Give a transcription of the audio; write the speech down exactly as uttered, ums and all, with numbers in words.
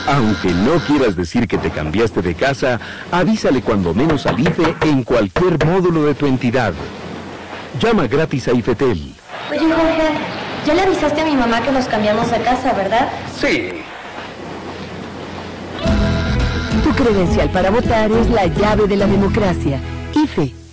Aunque no quieras decir que te cambiaste de casa, avísale cuando menos al I F E en cualquier módulo de tu entidad. Llama gratis a IFETEL. Oye, Jorge, ya le avisaste a mi mamá que nos cambiamos de casa, ¿verdad? Sí. Tu credencial para votar es la llave de la democracia. I F E.